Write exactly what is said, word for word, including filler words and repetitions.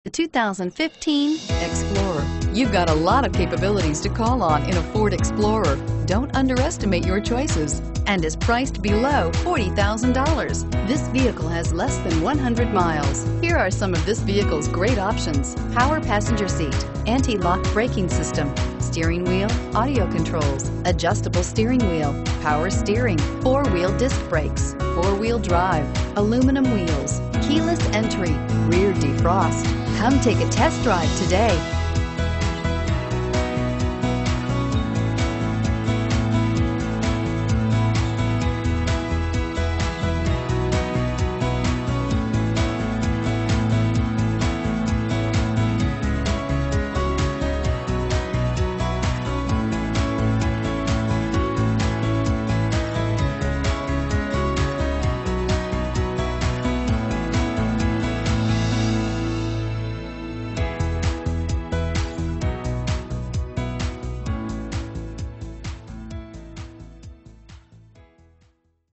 The two thousand fifteen Explorer. You've got a lot of capabilities to call on in a Ford Explorer. Don't underestimate your choices, and is priced below forty thousand dollars. This vehicle has less than one hundred miles. Here are some of this vehicle's great options: power passenger seat, anti-lock braking system, steering wheel audio controls, adjustable steering wheel, power steering, four-wheel disc brakes, four-wheel drive, aluminum wheels, keyless entry, rear defrost. Come take a test drive today.